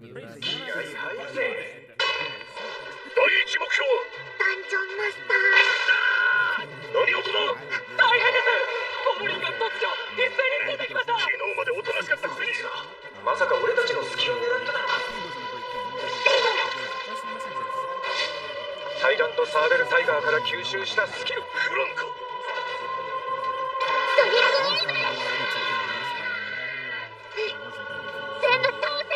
一目標はダンジョンマスタ何事だ。 大変です。ゴブリンが突如一斉に出てきました。 昨日までおとなしかったくせにまさか俺たちの隙を狙ってたのか。タイランとサーベルタイガーから吸収したスキルフランカ。 全部倒せ。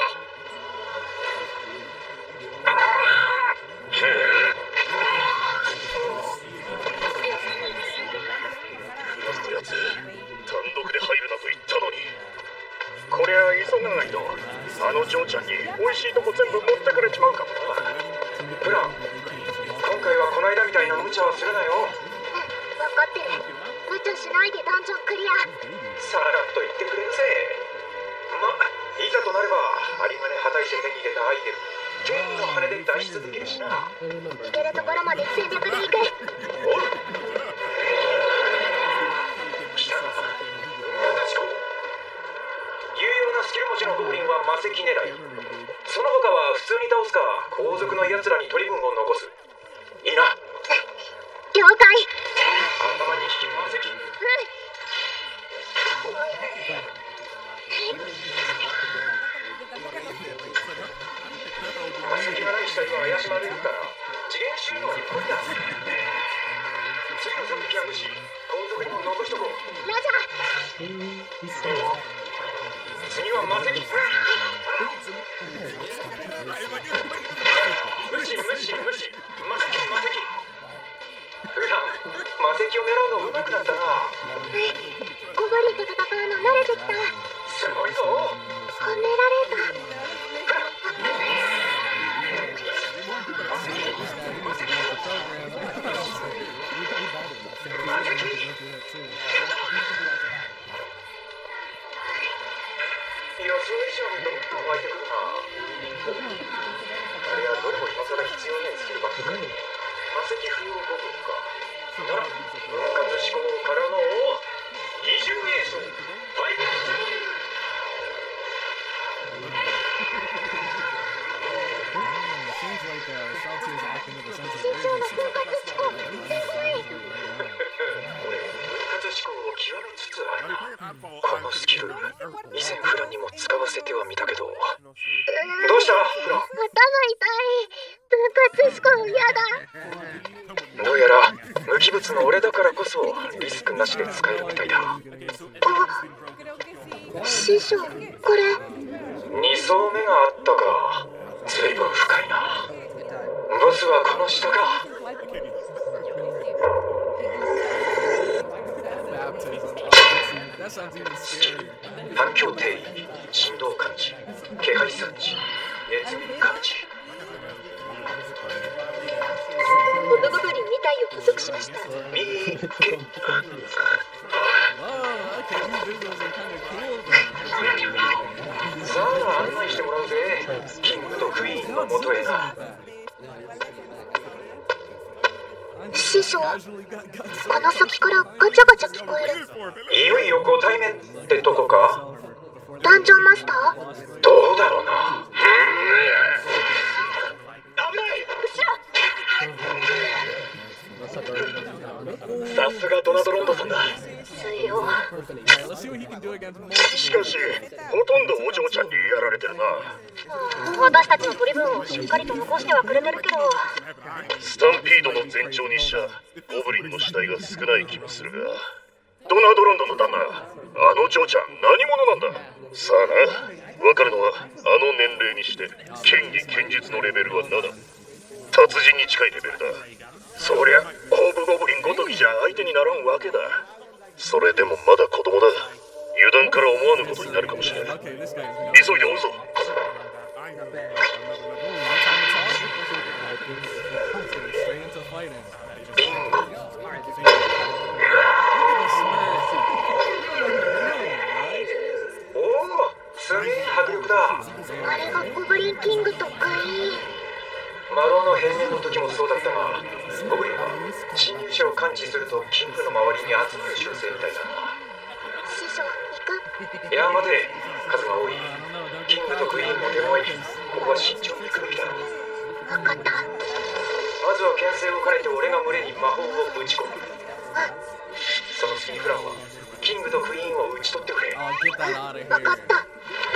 やつ単独で入るなと言ったのに。こりゃ急がないとあの嬢ちゃんに美味しいとこ全部持ってかれちまうかもな。プラン、今回はこの間みたいな無茶はするなよ。 分かってる。無茶しないでダンジョンクリア。 さらっと言ってくれるぜ。ま、いざとなれば有馬ではたいて手に入れたアイテムジョンの羽で出し続けるしな。 行けるところまで全力で行く。 おう。来た。私こ有用なスキル持ちのゴブリンは魔石狙い。その他は普通に倒すか後続の奴らに取り分を残す。いいな。 了解。 頭に引き魔石。魔石がない死体は怪しまれるから次元収納に来いだ。次の3匹は無視。後続にも残しとこう。 ラジャー。 次は魔石。無視無視無視。魔石魔石。普段魔石を狙うの上手くなったな。 ゴブリンと戦うの慣れてきた。 すごいぞ。 褒められた。 魔石。予想以上にどんどん湧いてくるな。あれはどれも今更必要ないスキルばっかり。魔石不要ゴブリンか。なら分割思考からの二重映像ファイブ。俺も分割思考を極めつつあるな。このスキル以前フランにも使わせてはみたけど。どうしたフラン。 頭痛い。分割思考嫌だ。 どうやら無機物の俺だからこそリスクなしで使えるみたいだ。 師匠、これ 2層目があったか。随分深いな。ボスはこの下か。反響定位、振動感知、気配察知、熱感知。 このゴブリン2体を捕捉しました。 さあ案内してもらうぜ。キングとクイーンの元へな。 師匠、この先からガチャガチャ聞こえる。 いよいよご対面ってとこか。 ダンジョンマスター。 どうだろうな。危ない。さすがドナドロンドさんだ。 強。 しかしほとんどお嬢ちゃんにやられてるな。 私たちの取り分をしっかりと残してはくれてるけど。 スタンピードの前兆にしちゃゴブリンの死体が少ない気もするが、ドナドロンドの旦那、あの嬢ちゃん何者なんだ。さあな、わかるのはあの年齢にして剣技剣術のレベルは7。達人に近いレベルだ。そりゃホブゴブリンごときじゃ相手にならんわけだ。それでもまだ子供だ。油断から思わぬことになるかもしれない。急いで追うぞ。ビンゴ。おお、すげえ迫力だ。 あれがゴブリンキングとクイーン。 マロの変面の時もそうだったが、ゴブリンは侵入者を感知するとキングの周りに集まる習性みたいだな。 師匠、行く。 いや待て、数が多い。キングとクイーンも手強い。ここ魔法を打ち込む。その次フランはキングとクイーンを討ち取ってくれ。 分かった。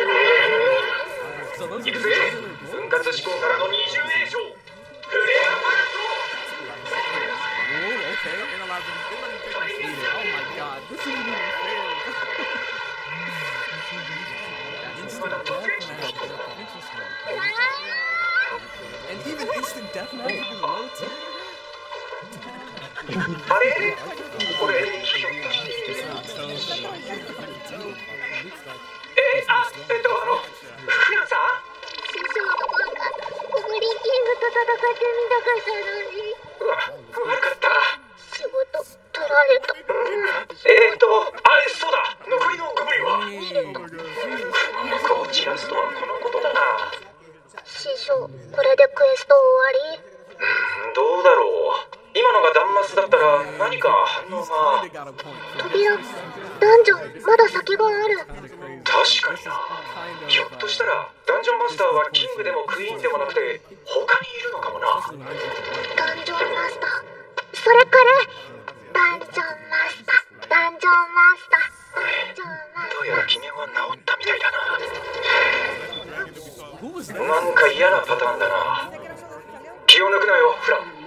行くぜ。分割思考からの二重詠唱。フレアパラット。あれ？これひょっとしてフランさん？ 師匠のバカ、ゴブリンキングと戦ってみたかったのに。 悪かった。 仕事取られた。 そうだ。残りのゴブリンは？こう散らすとはこのことだな。 師匠、これでクエスト終わり？ どうだろう。今のがダンマスだったら何か反応が。 扉、ダンジョン、まだ先がある。 確かにな。ひょっとしたらダンジョンマスターはキングでもクイーンでもなくて他にいるのかもな。 ダンジョンマスター、それからダンジョンマスター、ダンジョンマスター、ダンジョンマスター。 どうやら機嫌は治ったみたいだな。なんか嫌なパターンだな。気を抜くなよ、フラン。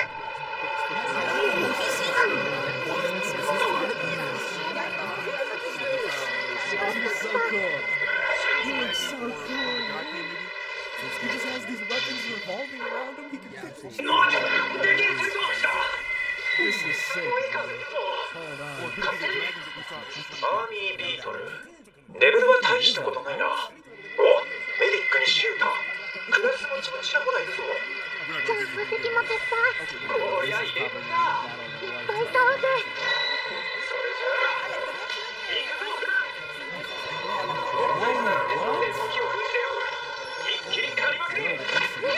アーミービートル。レベルは大したことないな。お、メディックにシューター。クラスもちもちらほらいるぞ。 じゃあ魔石も鉄板。 こりゃ入れ物だ。 いっぱい倒せ。 それじゃあ行くぞフラン。敵を封じてよ。一気に狩りまくれ。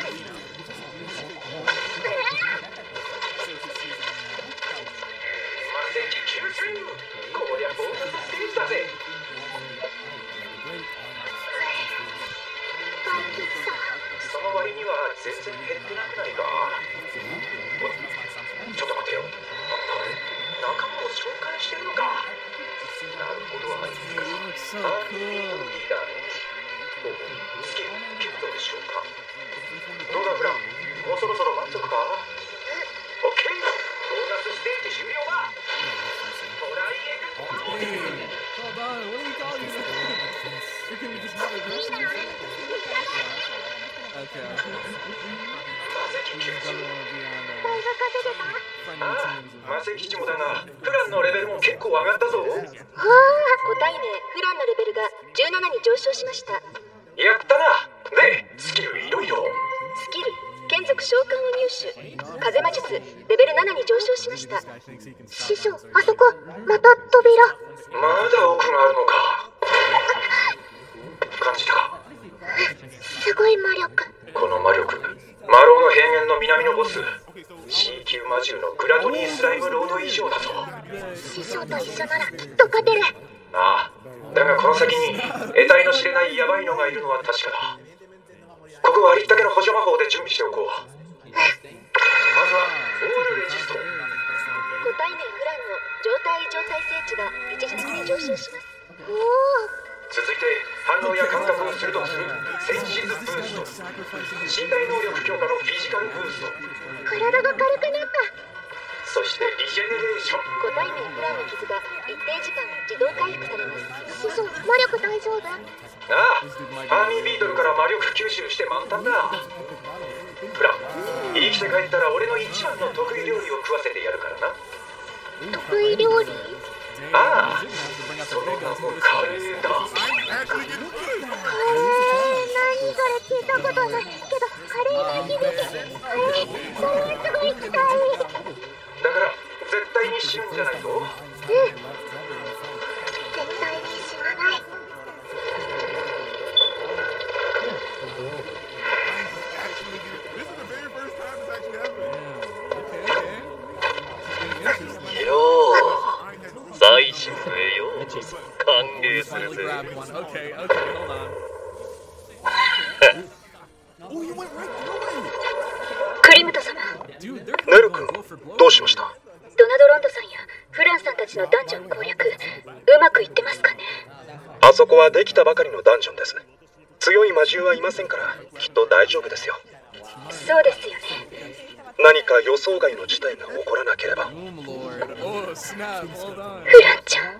魔石吸収。こりゃボーナスステージだぜ。その割には全然減ってなくないか。ちょっと待ってよ。あんた仲間を召喚してるのか。なるほど。アーミーリーダーね。スキルキットで召喚。どうだフラン、もうそろそろ満足か。オッケー。ボーナスステージ終了だ。トライエグ。魔石基地もだがフランのレベルも結構上がったぞ。 ご対面フランのレベルが17に上昇しました。 やったな。でスキルいろいろ。 スキル眷属召喚を入手。風魔術レベル7に上昇しました。 師匠、あそこ、また扉。 まだ奥があるのか。感じたか。 すごい魔力。 この魔力、魔狼の平原の南のボス C 級魔獣のグラトニースライムロード以上だぞ。 師匠と一緒ならきっと勝てる。 ああ、だがこの先に得体の知れないヤバいのがいるのは確かだ。ここはありったけの補助魔法で準備しておこう。まずはオールレジスト。 ご対面フランの状態異常耐性値が一時的に上昇します。 おお。 続いて反応や感覚を鋭くするセンシズブースト。身体能力強化のフィジカルブースト。 体が軽くなった。 そしてリジェネレーション。 ご対面フランの傷が一定時間自動回復されます。 師匠、魔力大丈夫？ ああ、アーミービートルから魔力吸収して満タンだ。フラン、生きて帰ったら俺の一番の得意料理を食わせてやるからな。 得意料理？ ああ、その名もカレーだ。 何それ聞いたことないけど、カレーが響き、それすごい期待。 だから絶対に死ぬんじゃないぞ。 絶対に死なない。 よう、最新鋭よ、歓迎するぜ。 クリムト様、 何？ ベル君、どうしました？ ドナドロンドさんやフランさんたちのダンジョン攻略、うまくいってますかね？ あそこはできたばかりのダンジョンです。強い魔獣はいませんから、きっと大丈夫ですよ。 そうですよね。 何か予想外の事態が起こらなければ。 フランちゃん。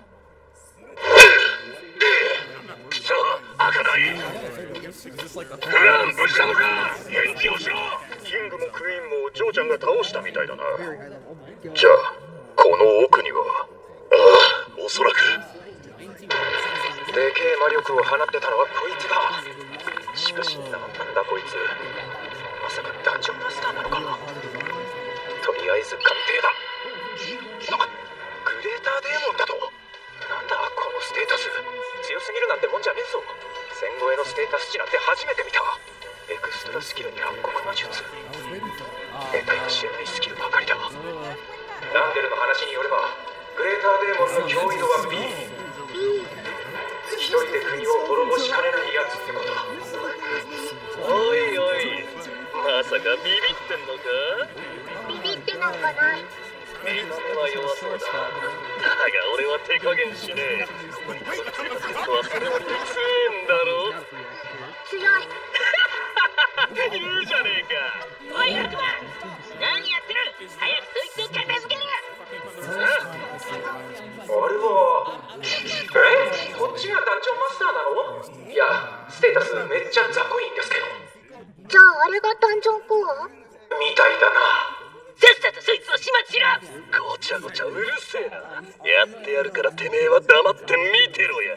さあ、開かない。フラン、無事なのか？返事をしろ。キングもクイーンもジョーちゃんが倒したみたいだな。じゃあ、この奥には、ああ、おそらく。 でけえ魔力を放ってたのはこいつだ。しかしなんだこいつ、まさかダンジョンマスターなのか。とりあえず鑑定だ。グレーターデーモンだと。なんだこのステータス、強すぎるなんてもんじゃねえぞ。戦後へのステータス値なんて初めて見た。エクストラスキルに暗黒魔術、得体の知れないスキルばかりだ。ランデルの話によれば、グレーターデーモンの脅威度は B。一人で国を滅ぼしかねないやつってことだ。 おいおい、まさかビビってんのか？ ビビってなんかない。 見た目は弱そうだ。だが俺は手加減しねえ。こはそれは強えんだろ。 強い。 言うじゃねえか。 おい悪魔、何やってる？早くそいつを片付けろ。 あれはこっちがダンジョンマスターなの？いや、ステータスめっちゃ雑魚いんですけど。 じゃああれがダンジョンコア？ みたいだな。 さっさとそいつを始末しろ。 ごちゃごちゃうるせえな。やってやるからてめえは黙って見てろや。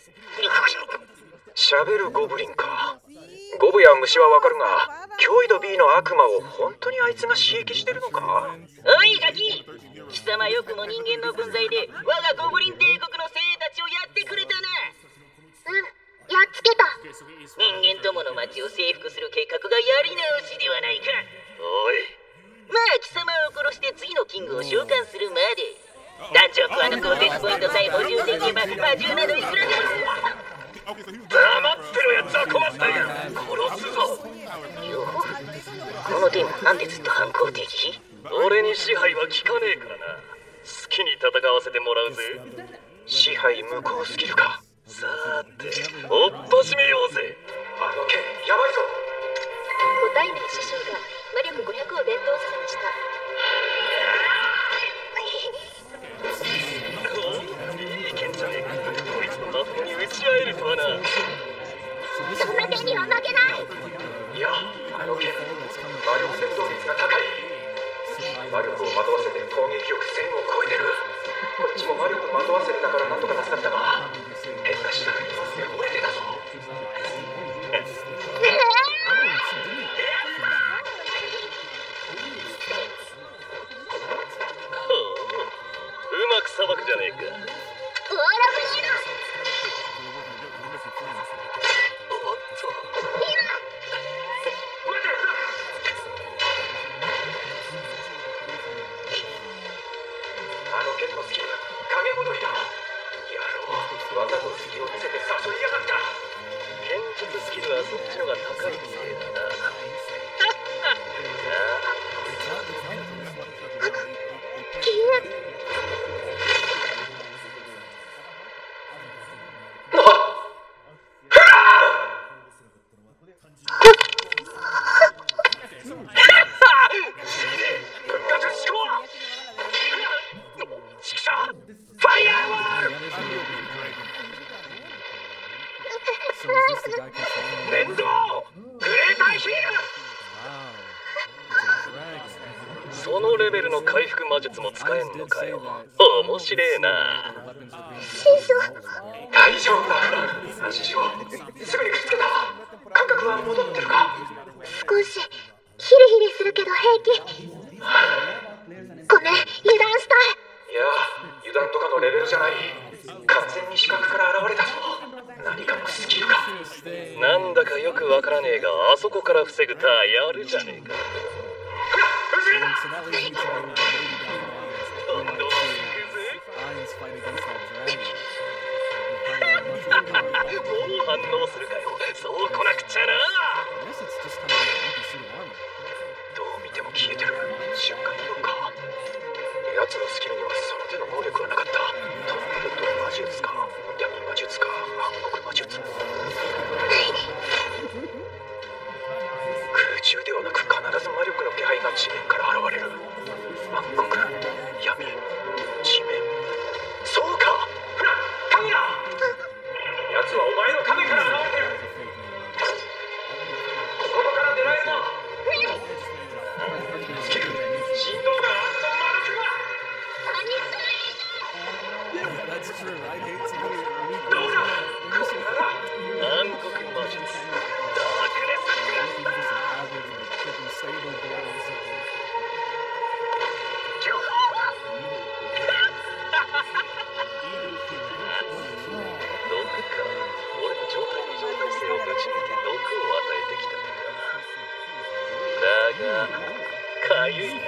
喋るゴブリンか。ゴブや虫はわかるが、脅威度 B の悪魔を本当にあいつが刺激してるのか？ おいガキ、貴様よくも人間の分際で我がゴブリン帝国の精鋭たちをやってくれたな。 やっつけた。 人間どもの町を征服する計画がやり直しではないか。 おい、 まあ貴様を殺して次のキングを召喚するまで。ダンジョンコアのコンテンツポイントさえ補充できれば魔獣などいくらでも。 黙ってろや雑魚マスターが。殺すぞ。 よほこのテーマなんでずっと反抗的？ 俺に支配は効かねえからな。好きに戦わせてもらうぜ。 支配無効スキルか。 さーて、おっぱしめようぜ。 あの剣やばいぞ。 ご対面師匠が魔力500を伝導させました。 いい剣じゃねえか。こいつの魔法に打ち合えるとはな。 そんな手には負けない。 いや、あの剣魔力戦闘率が高い。魔力を惑わせて攻撃力1000を超えてる。こっちも魔力惑わせるだからなんとか助かったが、変な下が汚れてたぞ。 うまくさばくじゃねえか。 オーラブレーおっと。 あの剣のスキル、影戻りだ。野郎、わざと隙を見せて誘いやがった。 剣術スキルはそっちのが高いせいだな。 面倒グレーターヒール。 そのレベルの回復魔術も使えんのかよ。面白えな。 師匠。 大丈夫だ。安心しろ。すぐにくっつけた。感覚は戻ってるか？ 少しヒリヒリするけど平気。ごめん、油断した。 いや、油断とかのレベルじゃない。完全に視覚から現れたぞ。何かのスキルか。 なんだかよくわからねえが、あそこから防ぐターやるじゃねえか。どんどん行くぜ。もう反応するかよ。そう来なくちゃな。 どう見ても消えてる。瞬間移動かゆいな。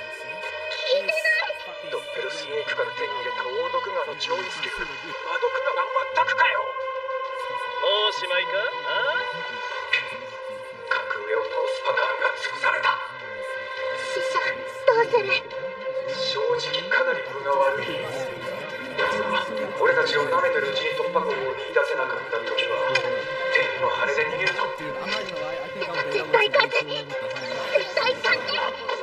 ドッペルスネークから手に入れた大毒ガの上位スキル、魔毒ガが全くかよ。もうしまいか？格上を倒すパターンが尽くされた。 師匠、どうする？ 正直かなり分が悪い。奴は俺たちを舐めてるうちに突破口を見出せなかった時は天の羽で逃げると。 絶対勝つ！絶対勝つ！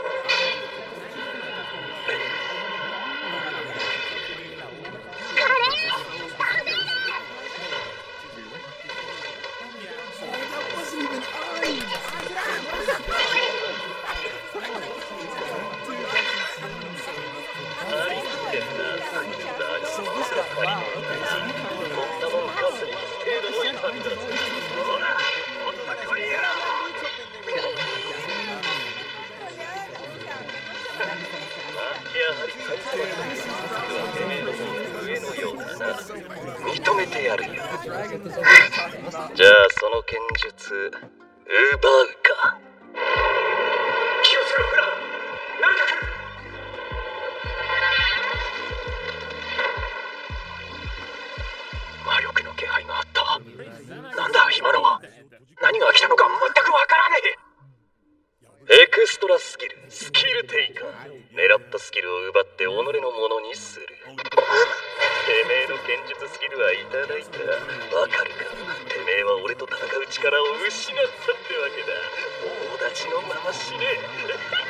認めてやるよ。じゃあその剣術奪うか。気をつけろフラン。何か来る。魔力の気配があった。なんだ今のは。何が来たのか全くわからねえ。エクストラスキル、スキルテイカー。狙ったスキルを奪って己のものにする。てめえの剣術スキルはいただいた。わかるか？てめえは俺と戦う力を失ったってわけだ。大立ちのまま死ね。